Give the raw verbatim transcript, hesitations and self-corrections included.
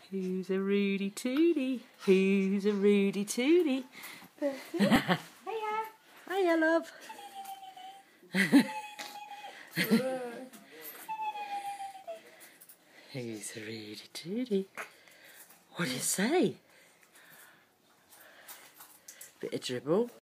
Who's a Rudy Tooty? Who's a Rudy Tooty? Hiya. Hiya, love. Who's a Rudy Tooty? What do you say? Bit of dribble.